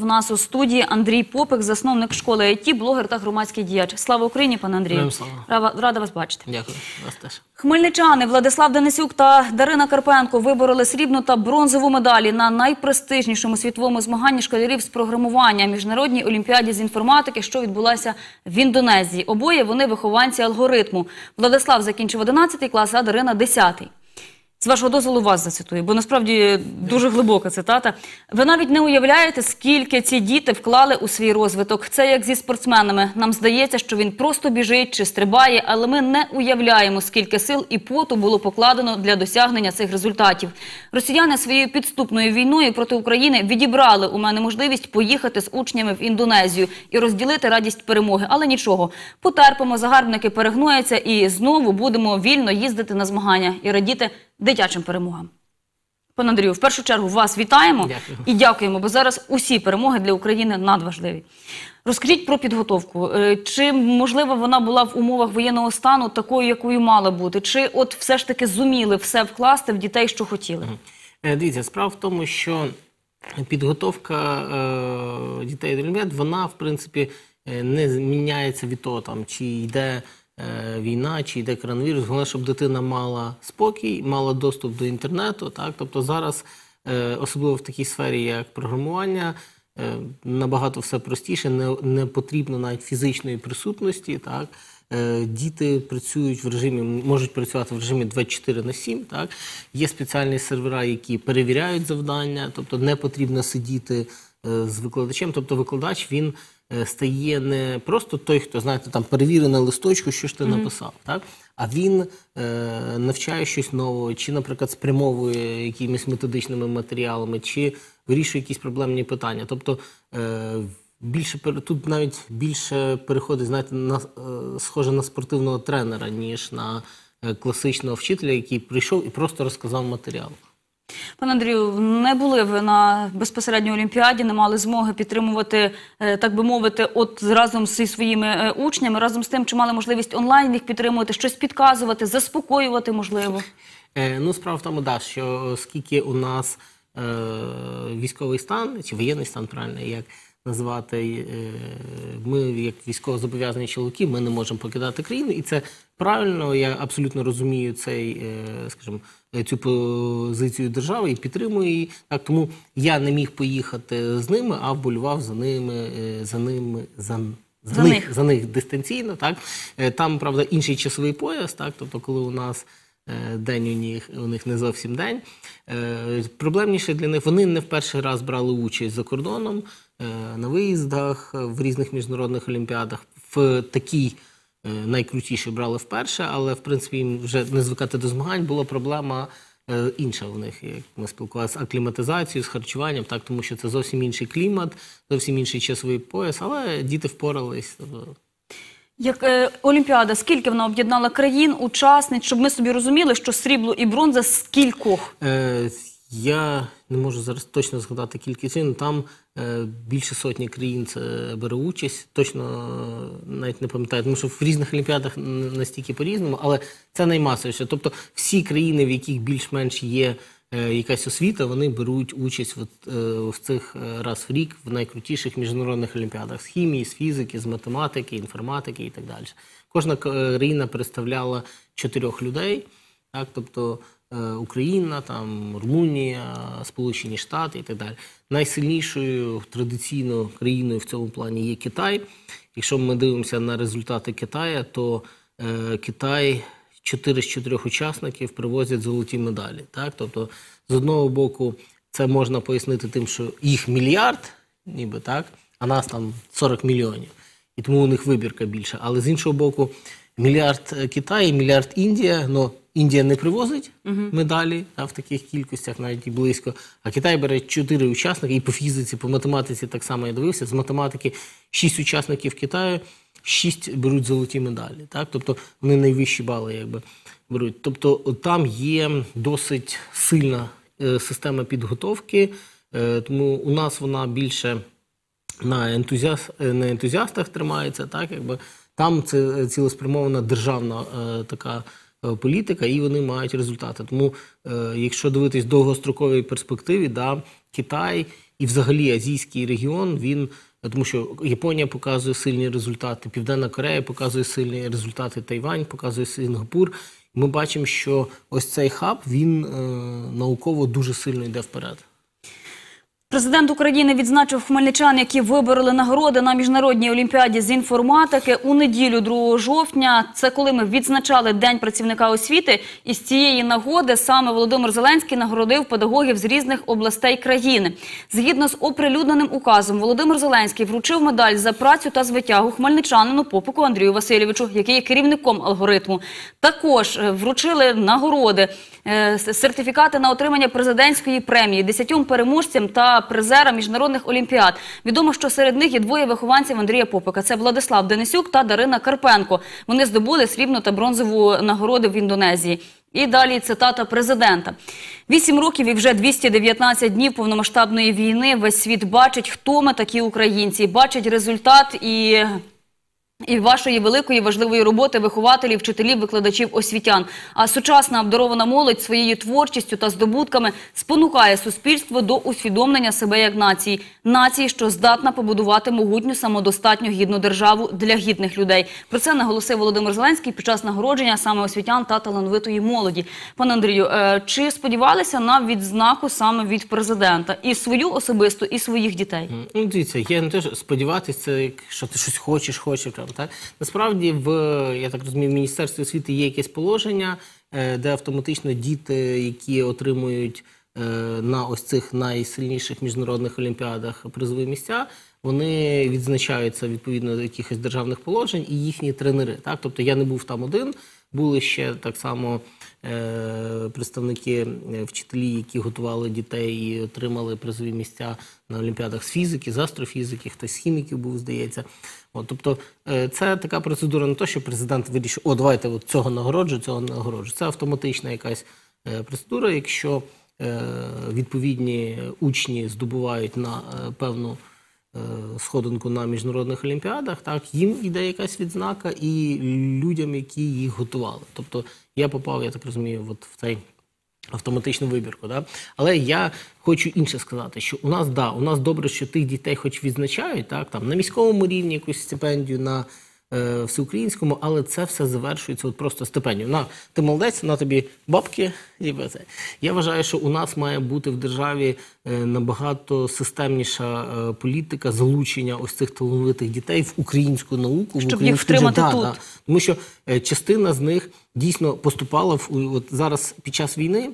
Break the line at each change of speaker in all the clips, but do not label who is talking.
в нас у студії Андрій Попик, засновник школи ІТ, блогер та громадський діяч. Слава Україні, пане Андрію. Рада вас бачити.
Дякую, вас теж.
Хмельничани Владислав Денисюк та Дарина Карпенко вибороли срібну та бронзову медалі на найпрестижнішому світовому змаганні школярів з програмування – Міжнародній олімпіаді з інформатики, що відбулася в Індонезії. Обоє вони вихованці алгоритму. Владислав закінчив 11 клас, а Дарина – 10. З вашого дозволу вас зацитую, бо насправді дуже глибока цитата. Ви навіть не уявляєте, скільки ці діти вклали у свій розвиток. Це як зі спортсменами. Нам здається, що він просто біжить чи стрибає, але ми не уявляємо, скільки сил і поту було покладено для досягнення цих результатів. Росіяни своєю підступною війною проти України відібрали у мене можливість поїхати з учнями в Індонезію і розділити радість перемоги. Але нічого, потерпимо, загарбники перегнояться і знову будемо вільно їздити на змагання і радіти дитячим перемогам. Пане Андрію, в першу чергу вас вітаємо.
Дякую.
І дякуємо, бо зараз усі перемоги для України надважливі. Розкажіть про підготовку. Чи, можливо, вона була в умовах воєнного стану такою, якою мала бути? Чи от все ж таки зуміли все вкласти в дітей, що хотіли?
Дивіться, справа в тому, що підготовка дітей до Олімпіад, вона, в принципі, не зміняється від того, там, чи йде війна, чи йде коронавірус. Головне, щоб дитина мала спокій, мала доступ до інтернету. Так? Тобто зараз, особливо в такій сфері, як програмування, набагато все простіше, не потрібно навіть фізичної присутності. Так? Діти працюють в режимі, можуть працювати в режимі 24/7. Так? Є спеціальні сервера, які перевіряють завдання, тобто не потрібно сидіти з викладачем. Тобто викладач, він стає не просто той, хто, знаєте, там перевірив на листочку, що ж ти написав, так? А він навчає щось нового, чи, наприклад, спрямовує якимись методичними матеріалами, чи вирішує якісь проблемні питання. Тобто тут навіть більше переходить, знаєте, схоже на спортивного тренера, ніж на класичного вчителя, який прийшов і просто розказав матеріал.
Пане Андрію, не були ви на безпосередньо Олімпіаді, не мали змоги підтримувати, так би мовити, от разом зі своїми учнями, разом з тим, чи мали можливість онлайн їх підтримувати, щось підказувати, заспокоювати, можливо?
Ну, справа в тому, да, що оскільки у нас військовий стан, чи воєнний стан, правильно, як назвати, ми, як військовозобов'язані чоловіки, ми не можемо покидати країну, і це правильно, я абсолютно розумію скажімо, цю позицію держави і підтримую її. Так, тому я не міг поїхати з ними, а вболівав за них дистанційно. Так. Там, правда, інший часовий пояс, так, тобто коли у нас день у них не зовсім день. Проблемніше для них, вони не в перший раз брали участь за кордоном, на виїздах, в різних міжнародних олімпіадах. В такій найкрутіші брали вперше, але, в принципі, їм вже не звикати до змагань. Була проблема інша у них, як ми спілкувалися, з акліматизацією, з харчуванням, так, тому що це зовсім інший клімат, зовсім інший часовий пояс, але діти впорались.
Як Олімпіада, скільки вона об'єднала країн, учасниць, щоб ми собі розуміли, що срібло і бронза з кількох?
Я не можу зараз точно згадати кількість, але там більше сотні країн бере участь, точно навіть не пам'ятаю, тому що в різних олімпіадах настільки по-різному, але це наймасовіше. Тобто всі країни, в яких більш-менш є якась освіта, вони беруть участь в цих раз в рік в найкрутіших міжнародних олімпіадах з хімії, з фізики, з математики, інформатики і так далі. Кожна країна представляла 4 людей, так, тобто Україна, там, Румунія, Сполучені Штати і так далі. Найсильнішою традиційно країною в цьому плані є Китай. Якщо ми дивимося на результати Китаю, то Китай 4 з 4 учасників привозять золоті медалі. Так? Тобто, з одного боку, це можна пояснити тим, що їх мільярд, ніби так, а нас там 40 мільйонів. І тому у них вибірка більша. Але з іншого боку, мільярд Китай, мільярд Індія, но Індія не привозить медалі в таких кількостях, навіть і близько, а Китай бере 4 учасники, і по фізиці, по математиці так само я дивився, з математики 6 учасників Китаю, 6 беруть золоті медалі. Так? Тобто вони найвищі бали якби беруть. Тобто там є досить сильна система підготовки, тому у нас вона більше на ентузіастах тримається, так? Якби там це цілеспрямована державна така політика, і вони мають результати. Тому, якщо дивитись в довгостроковій перспективі, да, Китай і взагалі азійський регіон, він, тому що Японія показує сильні результати, Південна Корея показує сильні результати, Тайвань показує Сингапур. Ми бачимо, що ось цей хаб, він науково дуже сильно йде вперед.
Президент України відзначив хмельничан, які вибороли нагороди на Міжнародній олімпіаді з інформатики у неділю 2 жовтня. Це коли ми відзначали День працівника освіти. І з цієї нагоди саме Володимир Зеленський нагородив педагогів з різних областей країни. Згідно з оприлюдненим указом, Володимир Зеленський вручив медаль за працю та звитягу хмельничанину Попику Андрію Васильовичу, який є керівником алгоритму. Також вручили нагороди, сертифікати на отримання президентської премії 10 переможцям та призерам міжнародних олімпіад. Відомо, що серед них є 2 вихованців Андрія Попика. Це Владислав Денисюк та Дарина Карпенко. Вони здобули срібну та бронзову нагороди в Індонезії. І далі цитата президента. 8 років і вже 219 днів повномасштабної війни. Весь світ бачить, хто ми такі українці. Бачить результат і вашої великої важливої роботи вихователів, вчителів, викладачів, освітян. А сучасна обдарована молодь своєю творчістю та здобутками спонукає суспільство до усвідомлення себе як нації. Нації, що здатна побудувати могутню, самодостатню, гідну державу для гідних людей. Про це наголосив Володимир Зеленський під час нагородження саме освітян та талановитої молоді. Пане Андрію, чи сподівалися на відзнаку саме від президента? І свою особисту, і своїх дітей?
Ну, дивіться, я не теж сподіватися, що ти щось хочеш. Так? Насправді, я так розумію, в Міністерстві освіти є якесь положення, де автоматично діти, які отримують на ось цих найсильніших міжнародних олімпіадах призові місця, вони відзначаються відповідно до якихось державних положень і їхні тренери. Так? Тобто я не був там один, були ще так само представники, вчителі, які готували дітей і отримали призові місця на олімпіадах з фізики, з астрофізики, хтось з хіміків був, здається. Тобто це така процедура не то, що президент вирішив, давайте цього нагороджу. Це автоматична якась процедура, якщо відповідні учні здобувають на певну сходинку на міжнародних олімпіадах, так, їм йде якась відзнака і людям, які їх готували. Тобто я попав, я так розумію, в цей автоматичну вибірку. Да? Але я хочу інше сказати, що у нас добре, що тих дітей хоч відзначають, так, там, на міському рівні якусь стипендію, на всеукраїнському, але це все завершується просто стипендією. Ти молодець, на тобі бабки. Я вважаю, що у нас має бути в державі набагато системніша політика залучення ось цих талановитих дітей в українську науку.
Щоб їх втримати тут. Да.
Тому що частина з них дійсно поступала зараз під час війни,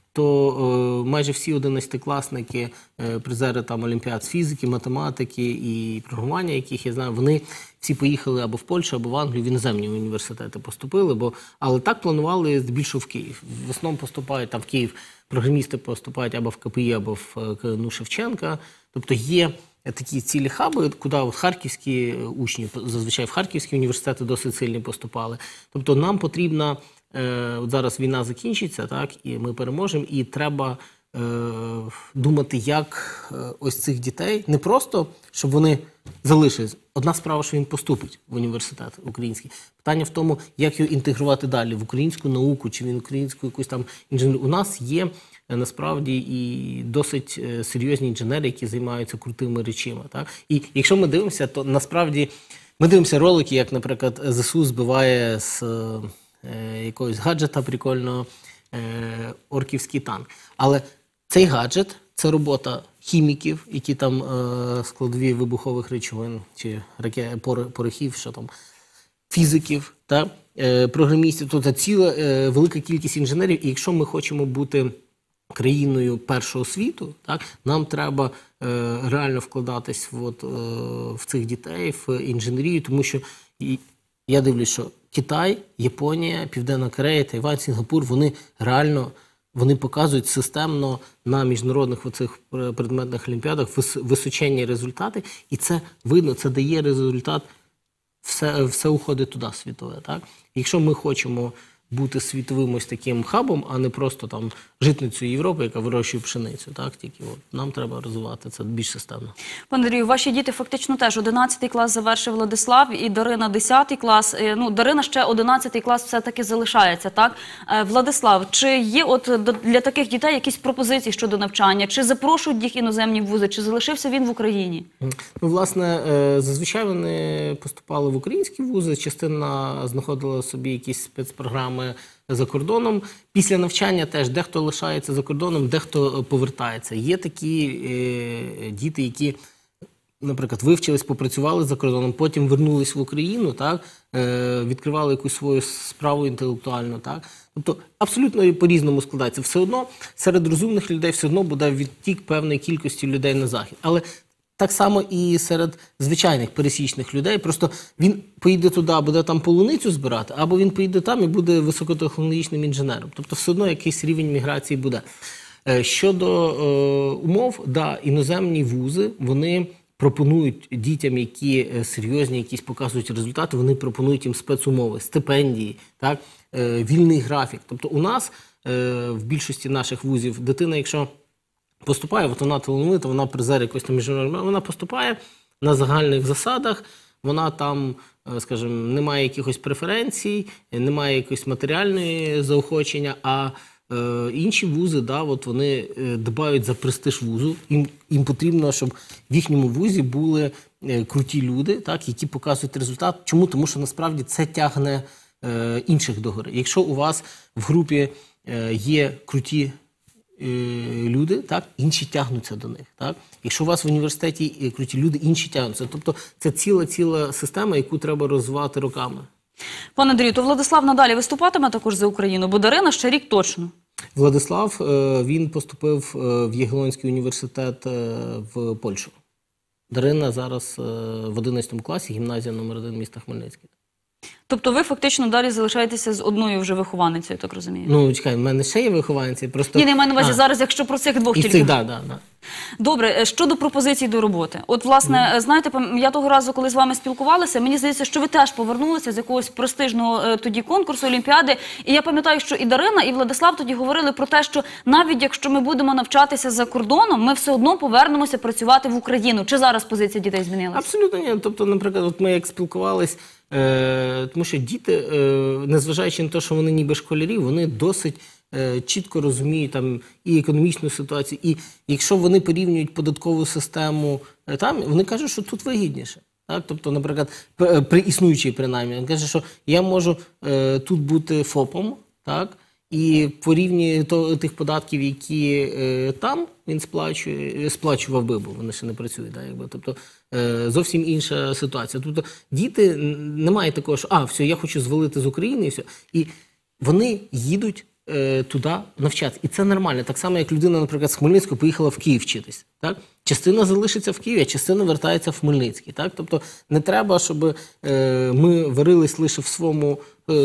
то майже всі 11-класники, призери там олімпіад з фізики, математики і програмування, яких я знаю, вони всі поїхали або в Польщу, або в Англію, в іноземні університети поступили, але так планували здебільшого в Київ. В основному поступають там в Київ, програмісти поступають або в КПІ, або в КНУ Шевченка. Тобто є такі цілі хаби, куди харківські учні, зазвичай в харківські університети досить сильно поступали. Тобто нам потрібно, зараз війна закінчиться, так, і ми переможемо, і треба думати, як ось цих дітей, не просто, щоб вони залишились. Одна справа, що він поступить в університет український. Питання в тому, як його інтегрувати далі, в українську науку, чи в українську якусь там інженерію. У нас є, насправді, і досить серйозні інженери, які займаються крутими речами. Так? І якщо ми дивимося, то насправді ми дивимося ролики, як, наприклад, ЗСУ збиває з якогось гаджета прикольного орківський танк. Але цей гаджет – це робота хіміків, які там складові вибухових речовин, чи порохів, що там, фізиків, та, програмістів. Тобто ціла велика кількість інженерів. І якщо ми хочемо бути країною першого світу, так, нам треба реально вкладатись в цих дітей, в інженерію, тому що я дивлюсь, що Китай, Японія, Південна Корея, Тайвань, Сингапур, вони реально показують системно на міжнародних оцих предметних олімпіадах височенні результати, і це видно, це дає результат, все уходить туди світове. Так? Якщо ми хочемо бути світовим ось таким хабом, а не просто там житницею Європи, яка вирощує пшеницю. Так? Тільки нам треба розвивати це більш системно.
Пане Андрію, ваші діти фактично теж 11 клас завершив Владислав і Дарина 10 клас. Дарина ще 11 клас все-таки залишається, так? Владислав, чи є для таких дітей якісь пропозиції щодо навчання? Чи запрошують їх іноземні вузи? Чи залишився він в Україні?
Власне, зазвичай вони поступали в українські вузи, частина знаходила собі якісь спецпрограми за кордоном. Після навчання теж дехто лишається за кордоном, дехто повертається. Є такі діти, які, наприклад, вивчились, попрацювали за кордоном, потім вернулись в Україну, так, відкривали якусь свою справу інтелектуальну. Так. Тобто абсолютно по-різному складається. Все одно серед розумних людей все одно буде відтік певної кількості людей на Захід. Але так само і серед звичайних пересічних людей. Просто він поїде туди, буде там полуницю збирати, або він поїде там і буде високотехнологічним інженером. Тобто все одно якийсь рівень міграції буде. Щодо умов, да, іноземні вузи, вони пропонують дітям, які серйозні, якісь показують результати, вони пропонують їм спецумови, стипендії, так, вільний графік. Тобто у нас в більшості наших вузів дитина, якщо поступає, от вона талановита, вона призер якось там міжнародного, вона поступає на загальних засадах, вона там, скажімо, немає якихось преференцій, немає якоїсь матеріальної заохочення, а інші вузи, да, от вони дбають за престиж вузу, їм потрібно, щоб в їхньому вузі були круті люди, так, які показують результат. Чому? Тому що насправді це тягне інших до гори. Якщо у вас в групі є круті люди, так, інші тягнуться до них. Так? Якщо у вас в університеті круті люди, інші тягнуться. Тобто це ціла система, яку треба розвивати роками.
Пане Андрію, то Владислав надалі виступатиме також за Україну, бо Дарина ще рік точно.
Владислав, він поступив в Ягелонський університет в Польщу. Дарина зараз в 11 класі, гімназія номер 1 міста Хмельницький.
Тобто ви фактично далі залишаєтеся з одною вже вихованицею, так розумію?
Ну, чекай, в мене ще є вихованці. Просто...
Ні, не маю на увазі зараз, якщо про цих двох тільки.
Да.
Добре, щодо пропозицій до роботи. От, власне, знаєте, я того разу, коли з вами спілкувалася, мені здається, що ви теж повернулися з якогось престижного тоді конкурсу, олімпіади. І я пам'ятаю, що і Дарина, і Владислав тоді говорили про те, що навіть якщо ми будемо навчатися за кордоном, ми все одно повернемося працювати в Україну. Чи зараз позиція дітей змінилася?
Абсолютно ні. Тобто, наприклад, от ми як спілкувались, тому що діти, незважаючи на те, що вони ніби школярі, вони досить чітко розуміють там і економічну ситуацію, і якщо вони порівнюють податкову систему там, вони кажуть, що тут вигідніше. Так? Тобто, наприклад, при існуючій принаймні, він каже, що я можу тут бути ФОПом, так? І по рівні тих податків, які там він сплачував би, бо вони ще не працюють. Да, якби. Тобто зовсім інша ситуація. Тобто діти не мають такого, що все, я хочу звалити з України і все. І вони їдуть туди навчатися. І це нормально. Так само, як людина, наприклад, з Хмельницького поїхала в Київ вчитись. Так? Частина залишиться в Києві, а частина вертається в Хмельницький. Так? Тобто не треба, щоб ми варились лише в своєму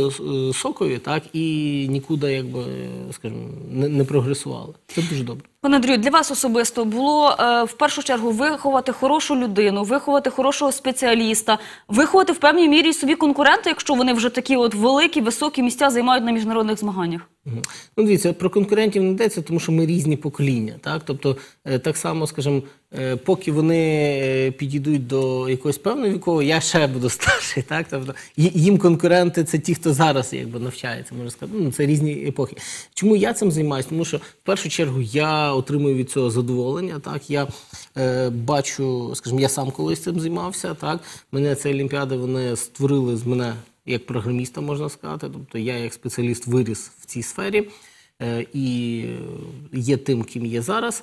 сокові, так? І нікуди, якби, скажімо, не прогресували. Це дуже добре.
Пане Андрію, для вас особисто було в першу чергу виховати хорошу людину, виховати хорошого спеціаліста, виховати в певній мірі собі конкурента, якщо вони вже такі от великі, високі місця займають на міжнародних змаганнях?
Ну, дивіться, про конкурентів не йдеться, тому що ми різні покоління. Так? Тобто, так само, скажімо, поки вони підійдуть до якогось певного віку, я ще буду старший. Так? Тобто, їм конкуренти – це ті, хто зараз якби, навчається, можна сказати. Ну, це різні епохи. Чому я цим займаюся? Тому що, в першу чергу, я отримую від цього задоволення. Так? Я бачу, скажімо, я сам колись цим займався. Так? Мене ці олімпіади, вони створили з мене як програміста, можна сказати. Тобто я як спеціаліст виріс в цій сфері і є тим, ким є зараз.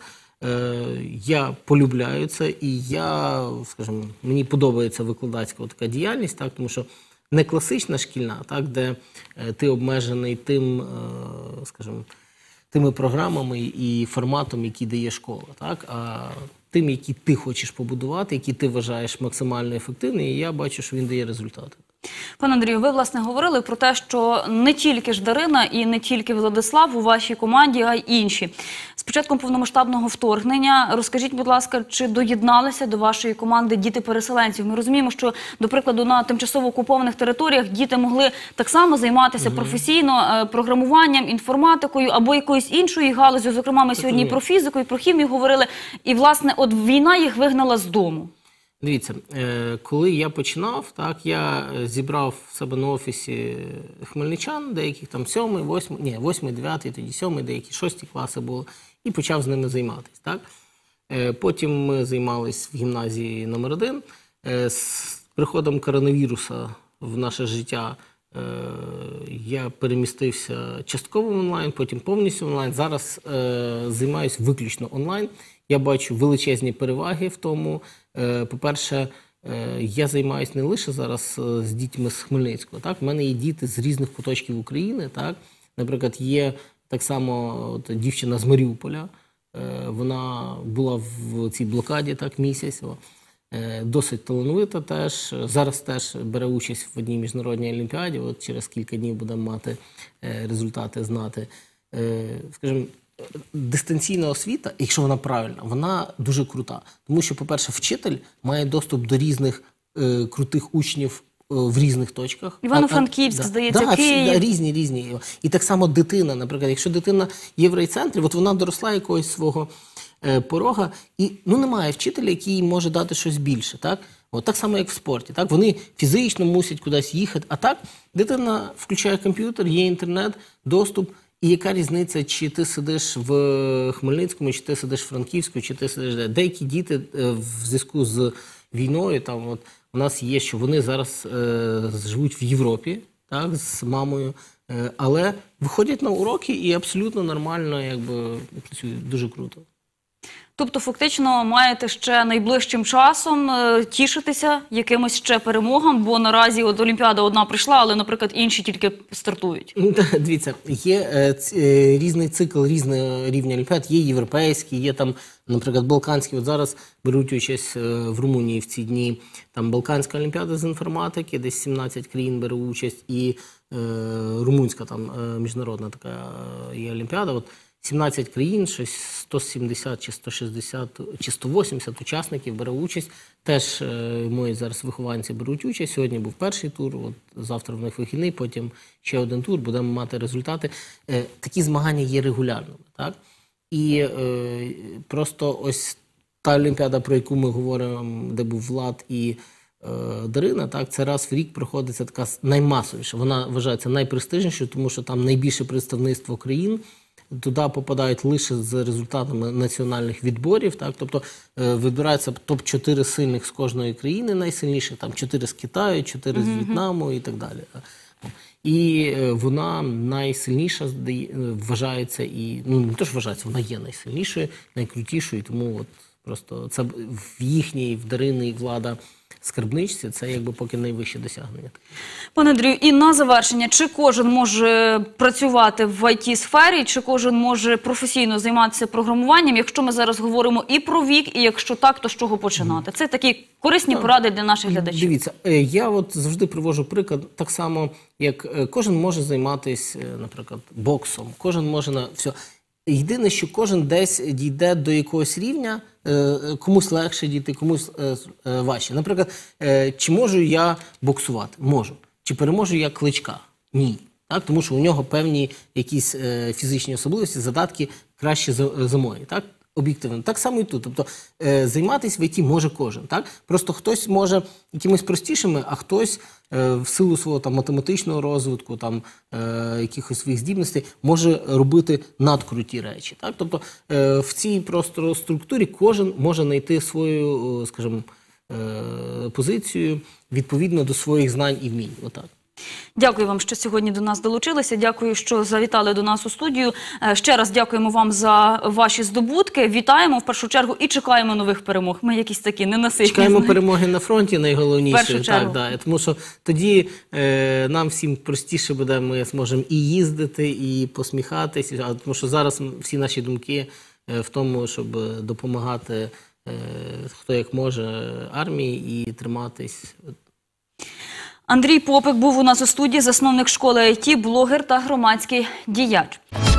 Я полюбляю це і скажімо, мені подобається викладацька така діяльність, так, тому що не класична шкільна, так, де ти обмежений скажімо, тими програмами і форматом, який дає школа, так, а тим, які ти хочеш побудувати, які ти вважаєш максимально ефективним, і я бачу, що він дає результати.
Пане Андрію, ви, власне, говорили про те, що не тільки ж Дарина і не тільки Владислав у вашій команді, а й інші. З початком повномасштабного вторгнення, розкажіть, будь ласка, чи доєдналися до вашої команди діти-переселенців? Ми розуміємо, що, до прикладу, на тимчасово окупованих територіях діти могли так само займатися професійно програмуванням, інформатикою або якоюсь іншою галузю. Зокрема, ми сьогодні і про фізику, і про хімію говорили. І, власне, от війна їх вигнала з дому.
Дивіться, коли я починав, так, я зібрав в себе на офісі хмельничан, деяких там 8, 9, тоді 7, деякі 6 класи були, і почав з ними займатися. Так. Потім ми займалися в гімназії номер 1. З приходом коронавіруса в наше життя я перемістився частково в онлайн, потім повністю онлайн. Зараз займаюся виключно онлайн. Я бачу величезні переваги в тому. По-перше, я займаюся не лише зараз з дітьми з Хмельницького. Так? У мене є діти з різних куточків України. Так? Наприклад, є так само дівчина з Маріуполя. Вона була в цій блокаді так, місяць. Досить талановита теж. Зараз теж бере участь в одній міжнародній олімпіаді. От через кілька днів будемо мати результати, знати. Скажімо, дистанційна освіта, якщо вона правильна, вона дуже крута. Тому що, по-перше, вчитель має доступ до різних крутих учнів в різних точках.
Івано-Франківськ, здається, Київ.
Різні. І так само дитина, наприклад, якщо дитина є в райцентрі, от вона доросла якогось свого порога, і немає вчителя, який може дати щось більше. Так? От, так само, як в спорті. Так? Вони фізично мусять кудись їхати, а так дитина включає комп'ютер, є інтернет, доступ. І яка різниця, чи ти сидиш в Хмельницькому, чи ти сидиш в Франківську, чи ти сидиш де. Деякі діти в зв'язку з війною, там, от, у нас є, що вони зараз живуть в Європі, так, з мамою, але виходять на уроки і абсолютно нормально працюють. Дуже круто.
Тобто, фактично, маєте ще найближчим часом тішитися якимось ще перемогам, бо наразі от Олімпіада одна прийшла, але, наприклад, інші тільки стартують.
Дивіться, є різний цикл, різного рівня Олімпіад, є європейські, є там, наприклад, балканські. От зараз беруть участь в Румунії в ці дні. Там Балканська Олімпіада з інформатики, десь 17 країн бере участь, і румунська там міжнародна така є Олімпіада. От 17 країн, щось 170 чи 160 чи 180 учасників бере участь. Теж мої зараз вихованці беруть участь. Сьогодні був перший тур, от завтра в них вихідний, потім ще один тур, будемо мати результати. Такі змагання є регулярними. Так? І просто ось та Олімпіада, про яку ми говоримо, де був Влад і Дарина, так, це раз в рік проходиться така наймасовіша. Вона вважається найпрестижнішою, тому що там найбільше представництво країн. Туди попадають лише з результатами національних відборів. Так? Тобто вибираються топ-4 сильних з кожної країни, найсильніших, там 4 з Китаю, 4 з В'єтнаму і так далі. І вона найсильніша вважається, і не то, що вважається, вона є найсильнішою, найкрутішою, тому от просто це в їхній, в Дарини і Влада скарбничці, це якби поки найвище досягнення.
Пане Андрію, і на завершення, чи кожен може працювати в IT-сфері, чи кожен може професійно займатися програмуванням, якщо ми зараз говоримо і про вік, і якщо так, то з чого починати? Це такі корисні поради для наших глядачів.
Дивіться, я от завжди привожу приклад, так само, як кожен може займатися, наприклад, боксом, кожен може на все. Єдине, що кожен десь дійде до якогось рівня, комусь легше дійти, комусь важче. Наприклад, чи можу я боксувати? Можу. Чи переможу я Кличка? Ні. Так? Тому що у нього певні якісь фізичні особливості, задатки краще за мої. Так? Об'єктивно. Так само і тут. Тобто займатися в ІТ може кожен. Так? Просто хтось може якимись простішими, а хтось в силу свого там, математичного розвитку, там, якихось своїх здібностей може робити надкруті речі. Так? Тобто в цій просто структурі кожен може знайти свою, скажімо, позицію відповідно до своїх знань і вмінь. Отак.
Дякую вам, що сьогодні до нас долучилися. Дякую, що завітали до нас у студію. Ще раз дякуємо вам за ваші здобутки. Вітаємо в першу чергу і чекаємо нових перемог. Ми якісь такі ненаситні.
Чекаємо перемоги на фронті, найголовніше.
В першу чергу.
Так. Тому що тоді нам всім простіше буде, ми зможемо і їздити, і посміхатися. Тому що зараз всі наші думки в тому, щоб допомагати хто як може армії і триматись.
Андрій Попик був у нас у студії, засновник школи IT, блогер та громадський діяч.